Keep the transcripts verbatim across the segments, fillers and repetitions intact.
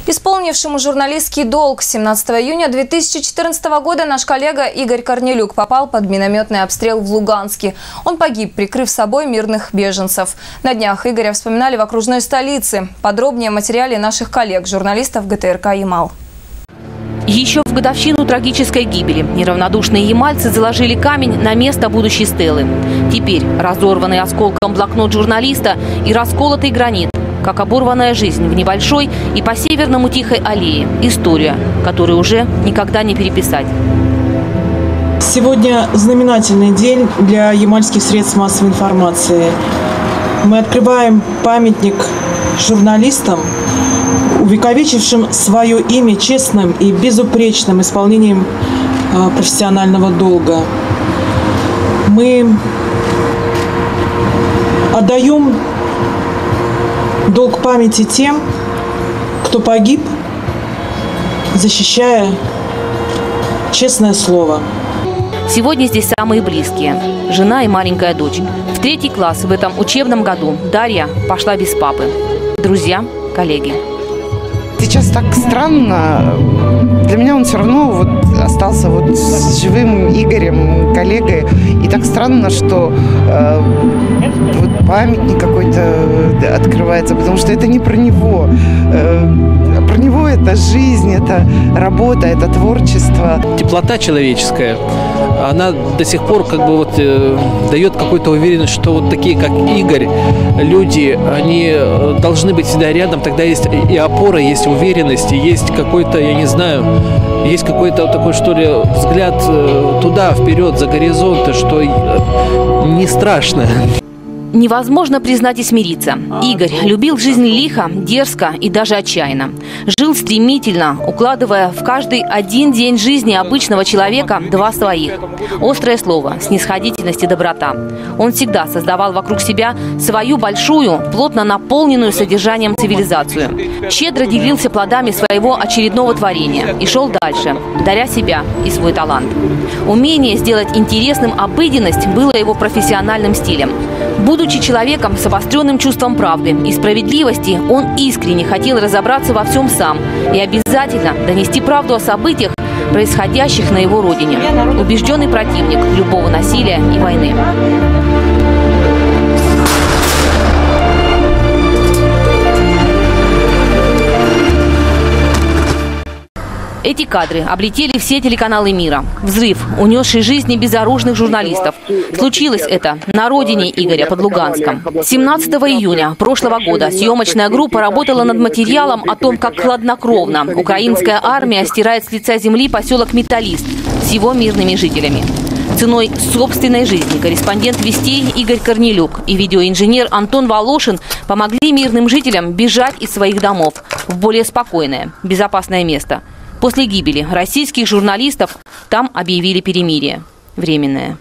Исполнившему журналистский долг семнадцатого июня две тысячи четырнадцатого года наш коллега Игорь Корнелюк попал под минометный обстрел в Луганске. Он погиб, прикрыв собой мирных беженцев. На днях Игоря вспоминали в окружной столице. Подробнее о материале наших коллег, журналистов гэ тэ эр ка «Ямал». Еще в годовщину трагической гибели неравнодушные ямальцы заложили камень на место будущей стелы. Теперь разорванный осколком блокнот журналиста и расколотый гранит, как оборванная жизнь в небольшой и по-северному тихой аллее. История, которую уже никогда не переписать. Сегодня знаменательный день для ямальских средств массовой информации. Мы открываем памятник журналистам, увековечившим свое имя честным и безупречным исполнением профессионального долга. Мы отдаем долг памяти тем, кто погиб, защищая честное слово. Сегодня здесь самые близкие – жена и маленькая дочь. В третий класс в этом учебном году Дарья пошла без папы. Друзья, коллеги. Сейчас так странно. Для меня он все равно вот остался вот с живым Игорем, коллегой. И так странно, что э, вот памятник какой-то открывается, потому что это не про него. Э, про него это жизнь, это работа, это творчество. Теплота человеческая, она до сих пор как бы вот э, дает какую-то уверенность, что вот такие, как Игорь, люди, они должны быть всегда рядом. Тогда есть и опора, есть уверенность, и есть какой-то, я не знаю, есть какой-то вот такой, что ли, взгляд туда, вперед, за горизонт, что не страшно. Невозможно признать и смириться. Игорь любил жизнь лихо, дерзко и даже отчаянно. Жил стремительно, укладывая в каждый один день жизни обычного человека два своих. Острое слово, снисходительность и доброта. Он всегда создавал вокруг себя свою большую, плотно наполненную содержанием цивилизацию. Щедро делился плодами своего очередного творения и шел дальше, даря себя и свой талант. Умение сделать интересным обыденность было его профессиональным стилем. Будучи человеком с обостренным чувством правды и справедливости, он искренне хотел разобраться во всем сам и обязательно донести правду о событиях, происходящих на его родине. Убежденный противник любого насилия и войны. Эти кадры облетели все телеканалы мира. Взрыв, унесший жизни безоружных журналистов. Случилось это на родине Игоря, под Луганском. семнадцатого июня прошлого года съемочная группа работала над материалом о том, как хладнокровно украинская армия стирает с лица земли поселок Металлист с его мирными жителями. Ценой собственной жизни корреспондент «Вестей» Игорь Корнелюк и видеоинженер Антон Волошин помогли мирным жителям бежать из своих домов в более спокойное, безопасное место. После гибели российских журналистов там объявили перемирие. Временное.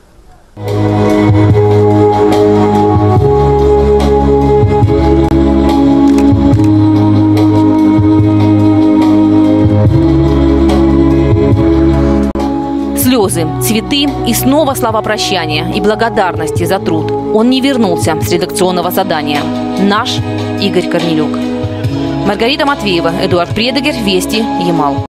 Слезы, цветы и снова слова прощания и благодарности за труд. Он не вернулся с редакционного задания. Наш Игорь Корнелюк. Маргарита Матвеева, Эдуард Предегер, Вести, Ямал.